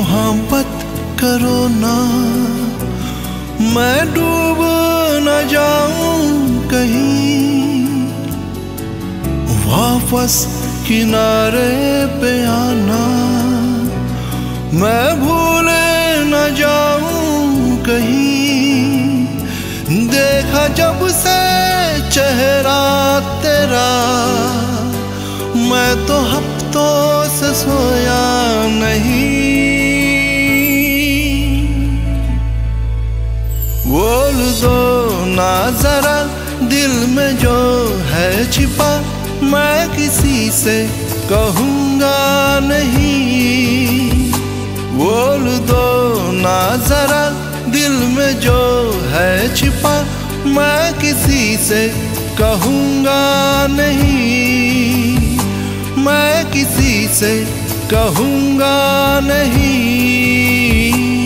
मोहब्बत करो ना, मैं डूब न जाऊं कहीं। वापस किनारे पे आना, मैं भूल न जाऊं कहीं। देखा जब से चेहरा तेरा, मैं तो हफ्तों से सोया नहीं। बोल दो ना जरा दिल में जो है छिपा, मैं किसी से कहूँगा नहीं। बोल दो ना जरा दिल में जो है छिपा, मैं किसी से कहूँगा नहीं। मैं किसी से कहूँगा नहीं।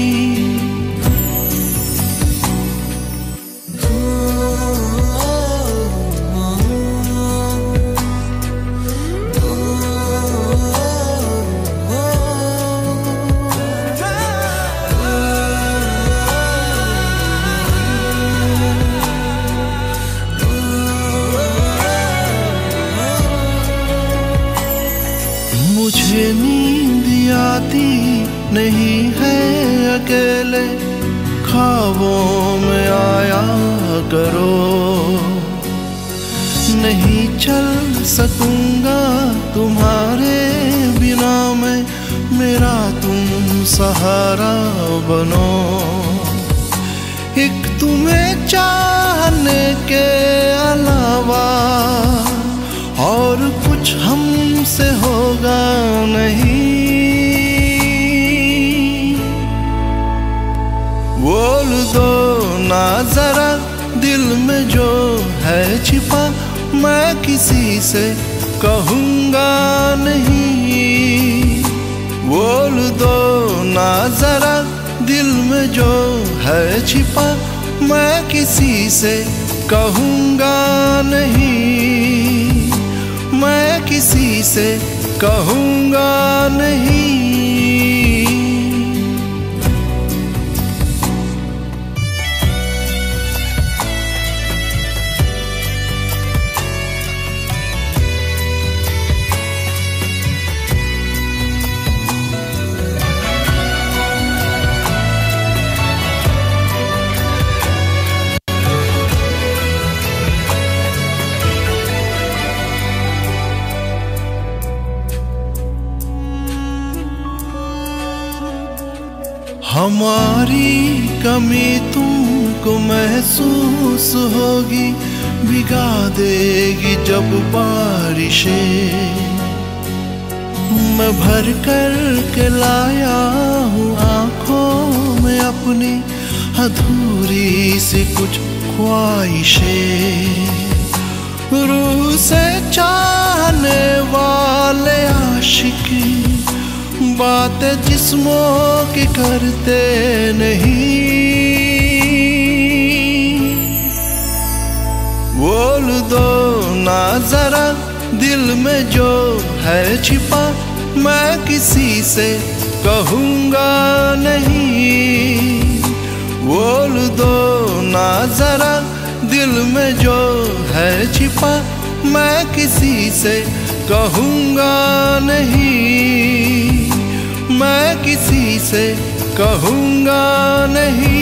मुझे नींद आती नहीं है अकेले, ख्वाबों में आया करो। नहीं चल सकूंगा तुम्हारे बिना मैं, मेरा तुम सहारा बनो। एक तुम्हें चाहने के अलावा और कुछ हमसे होगा नहीं। बोल दो ना जरा दिल में जो है छिपा, मैं किसी से कहूँगा नहीं। बोल दो ना जरा दिल में जो है छिपा, मैं किसी से कहूँगा नहीं। मैं किसी से कहूँगा नहीं। हमारी कमी तुमको महसूस होगी, भिगा देगी जब बारिशें। मैं भर कर के लाया हूँ आँखों में अपनी अधूरी सी कुछ ख्वाहिशें। रूह से चाहने वाले आशिक बातें जिस्मों की करते नहीं। बोल दो ना जरा दिल में जो है छिपा, मैं किसी से कहूँगा नहीं। बोल दो ना जरा दिल में जो है छिपा, मैं किसी से कहूँगा नहीं। मैं किसी से कहूँगा नहीं।